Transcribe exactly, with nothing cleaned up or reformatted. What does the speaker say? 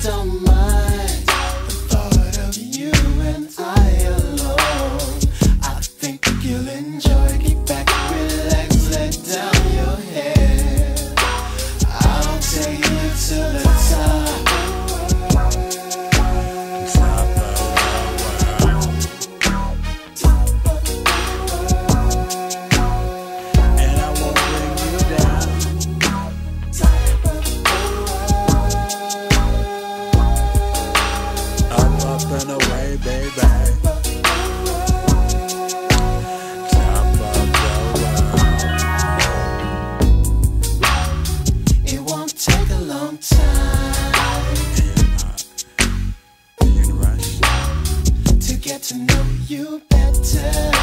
don't mind the thought of you and I alone. I think you'll enjoy. Kick back, relax, let down your head. I'll take you to the top. And away, baby. Top of the world. It won't take a long time In rush to get to know you better.